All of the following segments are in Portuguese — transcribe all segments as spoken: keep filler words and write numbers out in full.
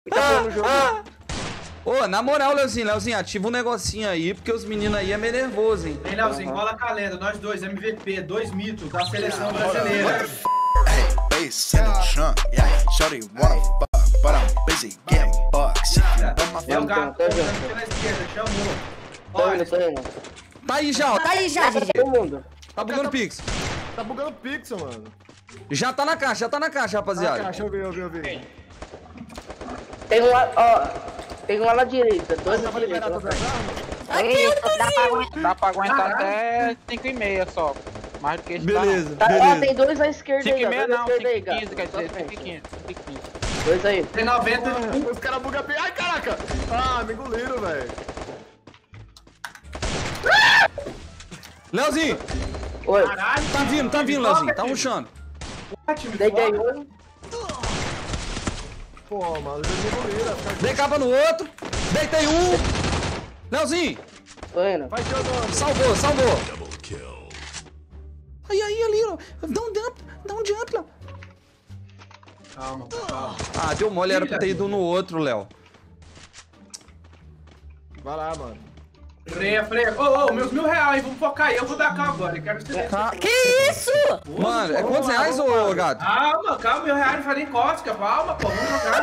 que tá falando no jogo? Ô, na moral, Leozinho, Leozinho, ativa um negocinho aí, porque os meninos aí é meio nervoso, hein? Vem, Leozinho, cola com a lenda, nós dois, M V P, dois mitos da seleção brasileira. Bass in the trunk, yeah. Shorty wanna fuck, but I'm busy getting bucks. É o gato, tá pela esquerda, chamou. Olha, Tá aí já, ó. Tá aí já, G G. Todo mundo. Tá bugando pix. Tá bugando pixel, mano. Já tá na caixa, já tá na caixa, Ah, rapaziada. caixa, eu vi, eu vi, eu vi. Tem um lá, ó. Tem um lá na direita. Dois na Tava liberado direita. todas as armas? Aqui, Dá pra, aguentar, dá pra aguentar até cinco e meia só. Mais do que isso Beleza, Tá, ó, beleza. tem dois à esquerda cinco aí, e ó. meia Dois à não, cinco esquerda aí, e quinze, gato. quer Só dizer, frente. cinco e quinze, cinco e quinze. Dois aí. tem noventa. Os caras bugam pixel. Ai, caraca! Ah, me engoliram, velho. Leozinho, Oi. Caralho, tá vindo, tá vindo, Leozinho. Tá rushando. ótimo. Deitei um. Pô, mano, eles me engoliram. Dei capa no outro. Deitei um. Leozinho, Tô indo. Vai, Teodoro. salvou, salvou. Aí, aí, ali, ó. Dá um jump, dá um jump, Léo. Calma, calma. Ah, deu mole, era pra ter ido no outro, Léo. Vai lá, mano. Freia, freia. Ô, ô, meus mil reais, hein? Vamos focar aí. Eu vou dar cá agora. Eu quero você. Tá. Que isso? Mano, é quantos reais, ô gato? Calma, calma, mil reais não falei em cóstica. Calma, pô. Vamos jogar.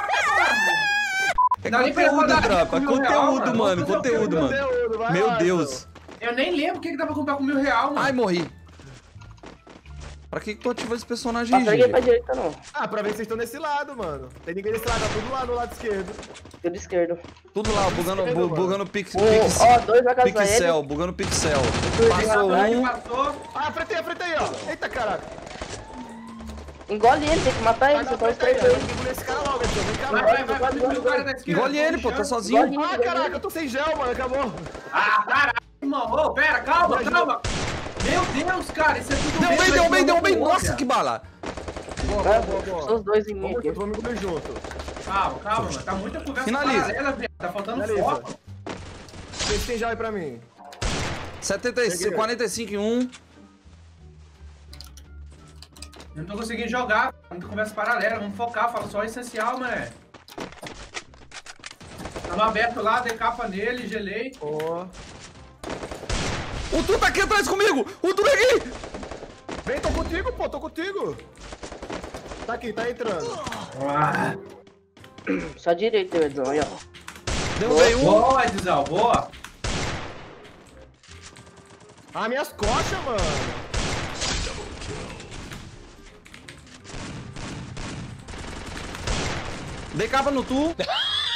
É Dá nem pra eu conteúdo, rodar tropa. com mil real, Conteúdo, mano. mano. Vamos fazer o quê? Conteúdo, mano. Conteúdo, vai Meu lá, Deus. Eu nem lembro o que que dá pra comprar com mil real, mano. Ai, morri. Pra que que tu ativou esse personagem aí, Não peguei pra gente? direita, não. Ah, pra ver se vocês estão nesse lado, mano. Tem ninguém desse lado, tá tudo lá no lado esquerdo. Esquerdo esquerdo. Tudo lá, bugando, bu- mano. bugando pix, Um, pix, ó, dois na casa pixel, dele. bugando pixel. Dois Passou na um. Passou. Ah, fretei, fretei, ó. Eita, caraca. Engole ele, tem que matar ele, Vai você dar tá os frente aí, três ó. aí. Tem que engolir esse cara logo, Edson. Vem cá, Vai, vai. vai, vai. Vai, vai, o cara da esquerda. Engole ele, pô, tá sozinho. Engole Ah, ele, caraca, eu tô sem gel, mano. Acabou. Ah, caralho, irmão. Ô, pera, calma, calma. Meu Deus, cara. Isso é tudo Deu bem, deu bem, deu bem. Nossa, Nossa, que bala. Boa, Tá, boa, boa, são boa. os dois em mim Vamos aqui. junto, vamos engolir junto. Calma, calma, mano. Tá muita conversa Finaliza. paralela, velho. Tá faltando Finaliza. foco. Vocês têm gel aí pra mim. setenta e cinco, quarenta e cinco em um. Eu não tô conseguindo jogar. Muita conversa paralela. Vamos focar. Fala só o essencial, mané. Tava aberto lá, dei capa nele, gelei. Ó. O Tu tá aqui atrás comigo. O Tu tá aqui. Vem, tô contigo, pô, tô contigo. Tá aqui, tá entrando. Ah, Só direita, Edson, aí, ó. Derrubei um. boa, Edizal, boa. Ah, minhas costas, mano. Dei capa no Tu. Deixa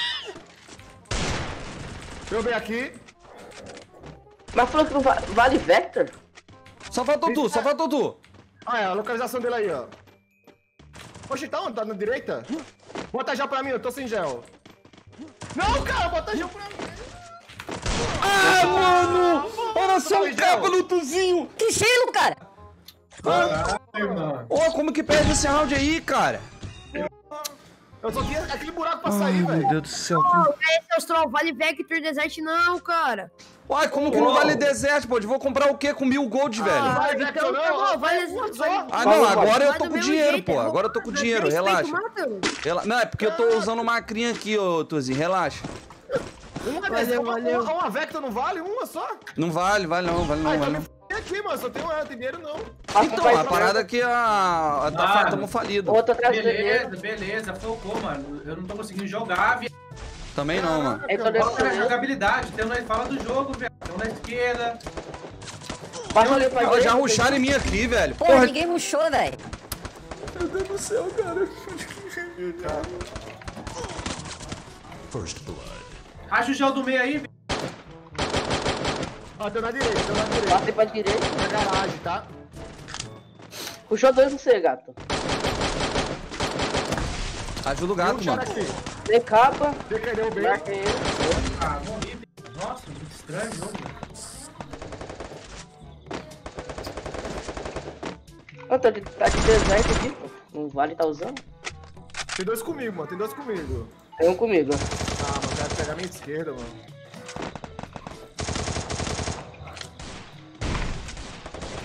eu ver aqui. Mas falou que não va- vale Vector? Só faltou Tu, só faltou Tu. Ah, é, a localização dele aí, ó. Oxe, tá onde? Tá na direita? Bota gel pra mim, eu tô sem gel. Não, cara, bota gel pra mim. Ah, mano. Olha só o Gel. capa no Tuzinho. Que gelo, cara. Ai, mano. Ô, como que perde esse round aí, cara? Eu só tinha aquele buraco pra sair, velho. Deus do céu. Esse é o Stroll, vale Vector Desert não, cara. Uai, como que não vale deserto, pô? Eu vou comprar o quê com mil gold, velho? Vai, então Vector, tá não. bom, vale Vale só. Ah, não, agora eu Vai tô do com mesmo dinheiro, jeito, pô. é Agora eu tô com roupa dinheiro, três relaxa. peito mata. Rela- Não, é porque eu tô usando uma macrinha aqui, ô Tuzinho, relaxa. Uma Valeu, dessa, uma, valeu. uma, uma Vector não vale? Uma só? Não vale, vale não, vale não, Ah, então vale me não. f*** aqui, mano. Só tenho, eu tenho dinheiro, não. Então, a parada aqui, a... a- tá, Ah. tamo falido. Outro atrás Beleza, dele. beleza, focou, mano. Eu não tô conseguindo jogar, viado. Também não, mano. Aí tô Foca na descendo. jogabilidade, tem uma fala do jogo, velho. Tem um na esquerda. Baixa ali pra Ó, direita. já ruxaram em mim aqui, velho. Porra, Porra, ninguém rushou, velho. meu Deus do céu, cara. Acha o gel do meio aí, velho. Ó, tem na direita, tem na direita. Passei pra direita. Na garagem, tá? Puxou dois no C, gato. Ajuda o Um gato, cara mano. aqui. Dei capa. Decadeu bem. Marquei ele. Ah, morri, velho. Nossa, muito estranho o jogo. Ó, tá de, tá de deserto aqui, pô. Não vale tá usando? Tem dois comigo, mano. Tem dois comigo. Tem um comigo. Ah, mano, quero pegar a minha esquerda, mano.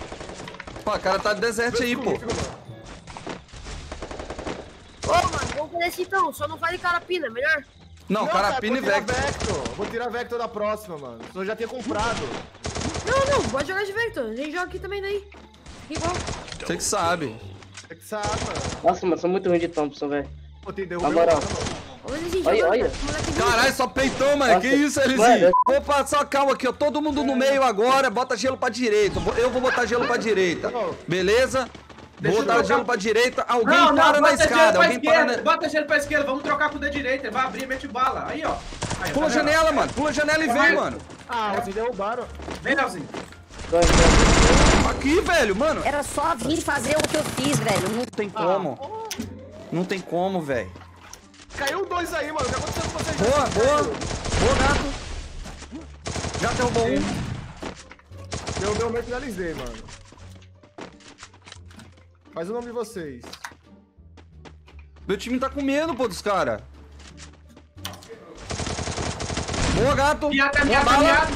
Pô, o cara tá de deserto aí, pô. Comigo, mano. Ô, mano, vamos desse então, só não fale carapina, melhor. Não, carapina e cara, vou tirar Vector. Vector. Vou tirar Vector da próxima, mano. Eu já tinha comprado. Não, não, pode jogar de Vector. A gente joga aqui também daí. Igual. Você que sabe. Você que sabe, mano. Nossa, mano, sou muito ruim de Thompson, velho. Pô, tem Na derrubei moral. Olha esse Olha, jogo, olha. moleque doido. Caralho, só peitou, mano. Nossa, Que isso, mano, Elizinho? eu- Vou passar calma aqui, ó. Todo mundo no meio agora. Bota gelo pra direita. Eu vou botar gelo pra direita. Beleza? Vou Deixa eu botar trocar. gelo pra direita. Alguém Não, não, para na bota gelo escada. pra Alguém para esquerda. na... Bota gelo pra esquerda, vamos trocar com o da direita. Ele vai abrir e mete bala. Aí, ó. Aí, Pula a tá vendo? janela, mano. Pula a janela e vem, Vai. mano. Ah, vocês derrubaram. Vem, Leozinho. Vai, vai. Aqui, velho, mano. Era só vir fazer o que eu fiz, velho. Não Não tem como. Não tem como, velho. Caiu dois aí, mano. O que aconteceu com vocês? Boa, boa. Boa, gato. Já derrubou um. Deu meu meio finalizei, mano. Faz o nome de vocês. Meu time tá com medo, pô, dos caras. Boa, gato. Miata, Boa miata, bala. miata.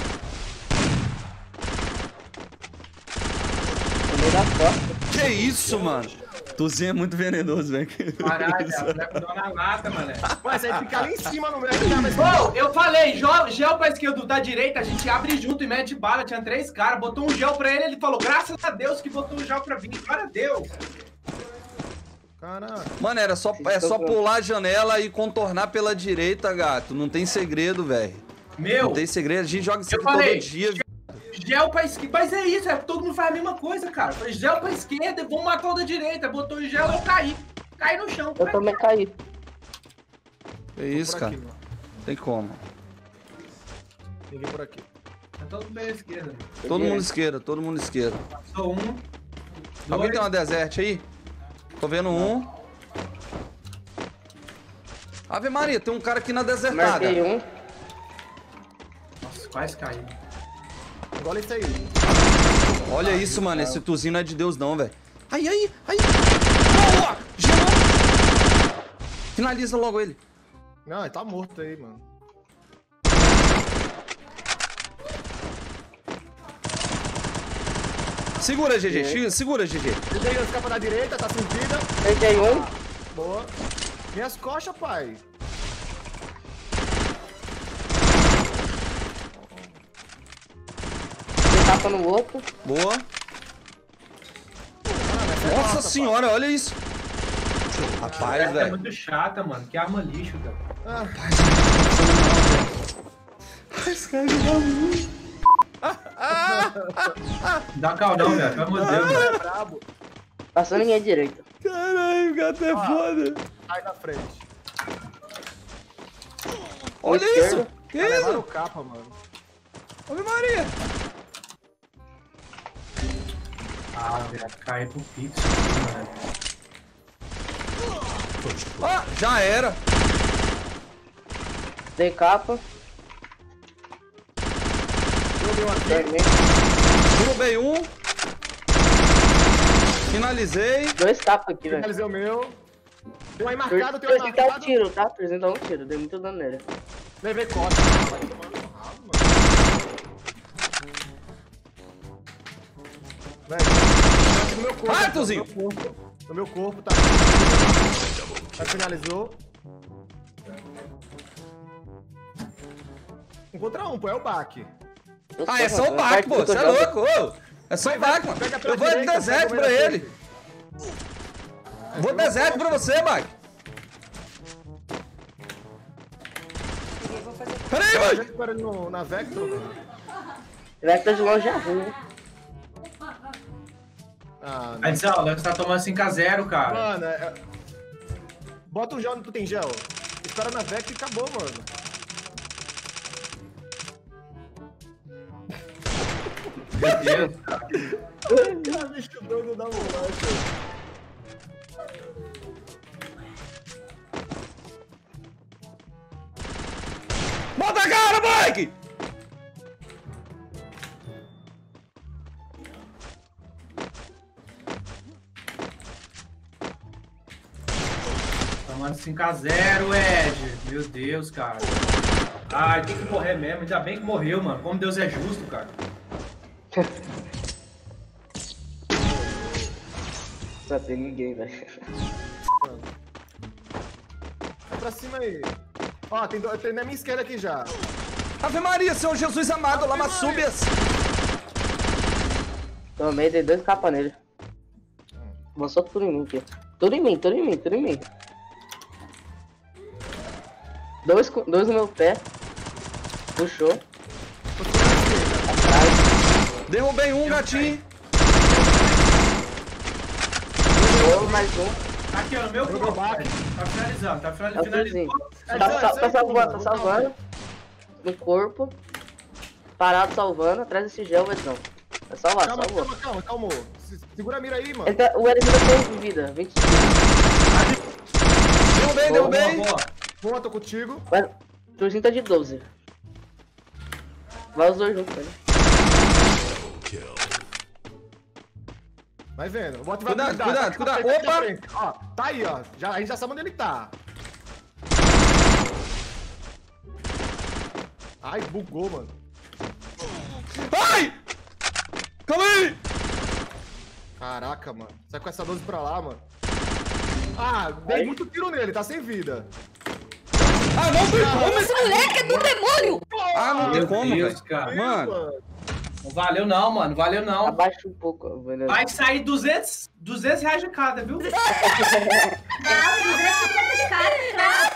No meio da porta. Que isso, mano? Tuzinho é muito venenoso, velho. Caralho, velho. Vai com dó na lata, mané. Ué, você fica ali em cima no meio. Mas... Ô, eu falei, jo- gel pra esquerda, da direita, a gente abre junto e mete bala. Tinha três caras, botou um gel pra ele, ele falou, graças a Deus que botou um gel pra mim. Glória a Deus. Caraca. Mano, era só, é só pular a janela e contornar pela direita, gato. Não tem segredo, velho. Meu, Não tem segredo. A gente joga isso eu aqui falei, todo dia. gel pra esquerda. Mas é isso, é, todo mundo faz a mesma coisa, cara. Falei, gel pra esquerda, vamos matar o da direita. Botou o gel, eu caí. Caí no chão. Eu também caí. É isso, Por cara. aqui, mano. Tem como. Ninguém por aqui. Tá todo mundo à esquerda. Todo mundo esquerda, todo mundo esquerda. Passou um. Alguém dois. tem uma desert aí? Tô vendo um. Ave Maria, tem um cara aqui na desertada. Marquei um. Nossa, quase caí. Engole isso aí. Olha isso, mano. Esse tuzinho não é de Deus, não, velho. Aí, aí, aí. Boa! Gelou! Finaliza logo ele. Não, ele tá morto aí, mano. Segura, G G. X, segura, G G. Ele veio escapa da direita, tá sem vida. Peguei um. Boa. Minhas costas, pai. Dei tapa no outro. Boa. Nossa senhora, olha isso. Rapaz, Essa é velho. muito chata, mano. Que arma lixo, cara. Ah, Esse cara joga muito. Dá caldão, velho. Pelo amor de Deus, velho. é brabo. Passando minha direita. Caralho, o gato é foda. Sai da frente. Olha esquerda. isso. Que Tá levando isso? o capa, mano. Ave Maria. Ah, velho. Caí pro fixo, velho. Ah, já era. Dei capa. Joguei um aqui. Terminei. Derrubei um. Finalizei. Dois capas aqui, velho. Finalizei o meu. Tem um aí marcado, tem um aí Apresentar um marcado. tiro, tá? Apresentar um tiro. Dei muito dano nele. Levei costa. Vai tomar no rabo, mano. Velho, no meu corpo. Vai, Tuzinho. No meu corpo. No meu corpo, tá. Já finalizou. Um contra um, pô, é o baque. Eu Ah, sei, é só mano. o baque, pô. Eu Você é jogo. louco. Ô, é só o baque, mano. Pega pela Eu vou de direita, deserto pega pra pela ele. frente. Vou deserto pra você, baque. Peraí, Já mano. disparou ele no, na Vector, mano. Vector de longe é ruim. Ah, não. Aí, Zé, você tá tomando cinco a zero, cara. Mano, é... é- bota o gel onde tu tem gel. Espera na Vector e acabou, mano. Meu Deus, cara. Cara, bicho doido da bolacha. Bota a cara, Mike! Tomando cinco a zero, Ed. Meu Deus, cara. Ai, tem que morrer mesmo. Ainda bem que morreu, mano. Como Deus é justo, cara. Não tem ninguém, velho. pra cima aí. Ó, tem, do... tem na minha esquerda aqui já. Ave Maria, Senhor Jesus amado, lama súbias. Tomei, dei dois capas nele. Avançou tudo em mim aqui. Tudo em mim, tudo em mim, tudo em mim. Dois, dois no meu pé. Puxou. Atrás. Derrubei um, gatinho. Puxou, mais um. Tá aqui, ó, no meu corpo. Tá finalizando, tá É o finalizando. vizinho. finalizando. Tá, tá, tá salvando, tá salvando. No corpo. Parado salvando. Atrás desse gel, Edson. Vai salvar, Calma, salvou. calma, calma, calma. Se- Segura a mira aí, mano. Ele tá, o Eric ainda tem vida. vinte Derrubei, derrubei. Boa, boa. Boa, tô contigo. Vai, Turzinho tá de doze. Vai os dois juntos, velho. Vai vendo. Bota Cuidado, vai cuidado, cuidado. Tá aqui na Opa! frente. Ó, tá aí, ó. Já, a gente já sabe onde ele tá. Ai, bugou, mano. Ai! Calma aí! Caraca, mano. Sai com essa doze pra lá, mano. Ah, dei muito tiro nele, tá sem vida. Ah, não tem como! Esse moleque é do demônio! Ah, não tem Meu como, Deus, velho. cara. Mano, Não valeu não, mano. Valeu não. Abaixa um pouco, velho. Vai sair duzentos, duzentos reais de cada, viu? Ah, duzentos e cinquenta de cara, cara.